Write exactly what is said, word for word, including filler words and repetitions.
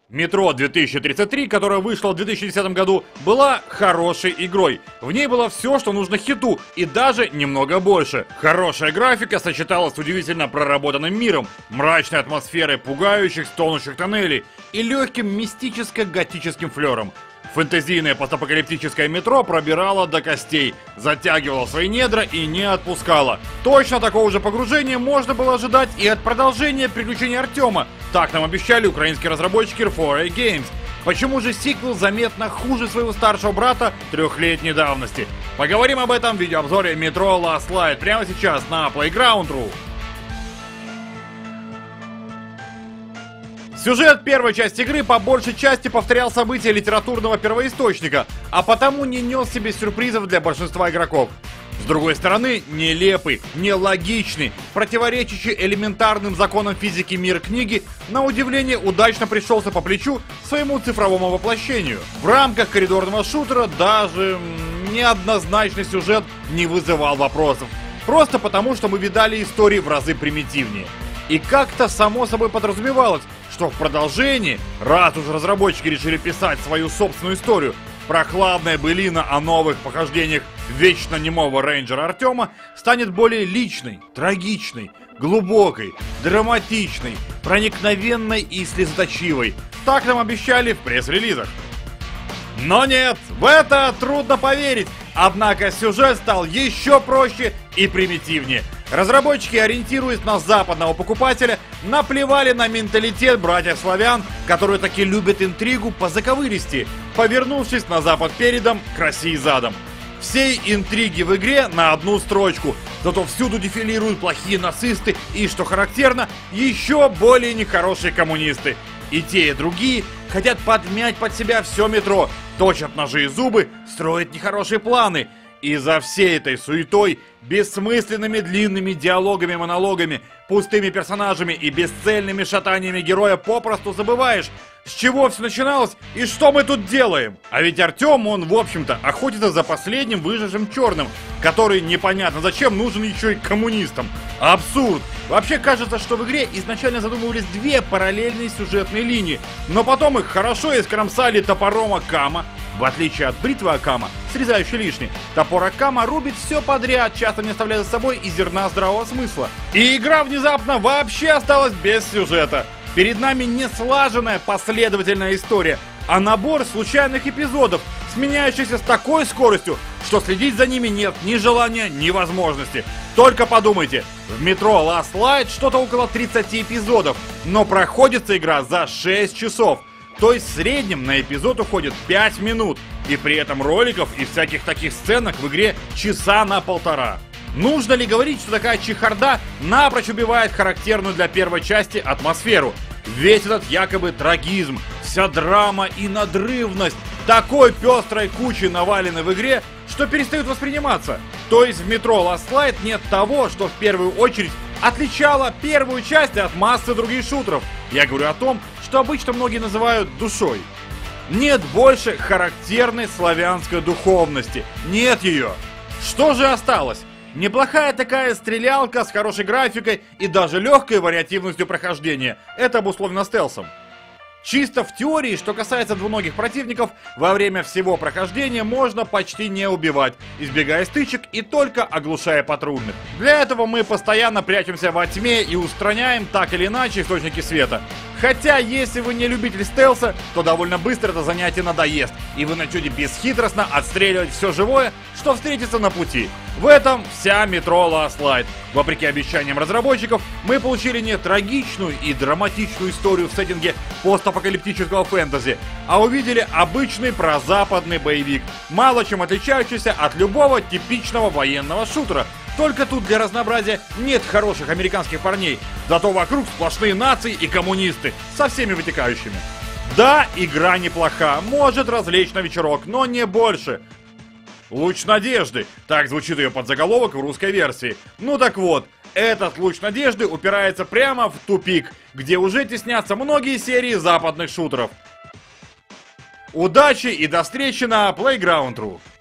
Metro две тысячи тридцать три, которая вышла в две тысячи десятом году, была хорошей игрой. В ней было все, что нужно хиту, и даже немного больше. Хорошая графика сочеталась с удивительно проработанным миром, мрачной атмосферой пугающих, стонущих тоннелей и легким мистическо-готическим флером. Фэнтезийное постапокалиптическое метро пробирало до костей, затягивало свои недра и не отпускало. Точно такого же погружения можно было ожидать и от продолжения приключений Артема. Так нам обещали украинские разработчики эр фор эй Games. Почему же сиквел заметно хуже своего старшего брата трехлетней давности? Поговорим об этом в видеообзоре Metro Last Light прямо сейчас на Playground точка ру. Сюжет первой части игры по большей части повторял события литературного первоисточника, а потому не нес себе сюрпризов для большинства игроков. С другой стороны, нелепый, нелогичный, противоречащий элементарным законам физики мир книги, на удивление удачно пришелся по плечу своему цифровому воплощению. В рамках коридорного шутера даже неоднозначный сюжет не вызывал вопросов, просто потому что мы видали истории в разы примитивнее. И как-то само собой подразумевалось, что в продолжении, раз уж разработчики решили писать свою собственную историю, прохладная былина о новых похождениях вечно немого рейнджера Артема станет более личной, трагичной, глубокой, драматичной, проникновенной и слезоточивой. Так нам обещали в пресс-релизах. Но нет, в это трудно поверить, однако сюжет стал еще проще и примитивнее. Разработчики, ориентируясь на западного покупателя, наплевали на менталитет братьев-славян, которые таки любят интригу по заковыристи, повернувшись на запад передом, к России задом. Всей интриги в игре на одну строчку, зато всюду дефилируют плохие нацисты и, что характерно, еще более нехорошие коммунисты. И те, и другие хотят подмять под себя все метро, точат ножи и зубы, строят нехорошие планы. И за всей этой суетой, бессмысленными длинными диалогами-монологами, пустыми персонажами и бесцельными шатаниями героя попросту забываешь, с чего все начиналось и что мы тут делаем. А ведь Артем, он, в общем-то, охотится за последним выжившим черным, который непонятно зачем нужен еще и коммунистам. Абсурд! Вообще кажется, что в игре изначально задумывались две параллельные сюжетные линии, но потом их хорошо искромсали топором Акама. В отличие от бритвы Акама, срезающей лишнее, топор Акама рубит все подряд, часто не оставляя за собой и зерна здравого смысла. И игра внезапно вообще осталась без сюжета. Перед нами не слаженная последовательная история, а набор случайных эпизодов, сменяющихся с такой скоростью, что следить за ними нет ни желания, ни возможности. Только подумайте, в Metro Last Light что-то около тридцати эпизодов, но проходится игра за шесть часов. То есть в среднем на эпизод уходит пять минут, и при этом роликов и всяких таких сценок в игре часа на полтора. Нужно ли говорить, что такая чехарда напрочь убивает характерную для первой части атмосферу? Весь этот якобы трагизм, вся драма и надрывность такой пестрой кучей навалены в игре, что перестают восприниматься. То есть в Metro Last Light нет того, что в первую очередь отличало первую часть от массы других шутеров. Я говорю о том, что обычно многие называют душой. Нет больше характерной славянской духовности. Нет ее. Что же осталось? Неплохая такая стрелялка с хорошей графикой и даже легкой вариативностью прохождения. Это обусловлено стелсом. Чисто в теории, что касается двуногих противников, во время всего прохождения можно почти не убивать, избегая стычек и только оглушая патрульных. Для этого мы постоянно прячемся во тьме и устраняем так или иначе источники света. Хотя, если вы не любитель стелса, то довольно быстро это занятие надоест, и вы начнете бесхитростно отстреливать все живое, что встретится на пути. В этом вся Metro Last Light. Вопреки обещаниям разработчиков, мы получили не трагичную и драматичную историю в сеттинге постапокалиптического фэнтези, а увидели обычный прозападный боевик, мало чем отличающийся от любого типичного военного шутера. Только тут для разнообразия нет хороших американских парней, зато вокруг сплошные нации и коммунисты, со всеми вытекающими. Да, игра неплоха, может развлечь на вечерок, но не больше. Луч надежды, так звучит ее подзаголовок в русской версии. Ну так вот, этот луч надежды упирается прямо в тупик, где уже теснятся многие серии западных шутеров. Удачи и до встречи на Playground точка ру.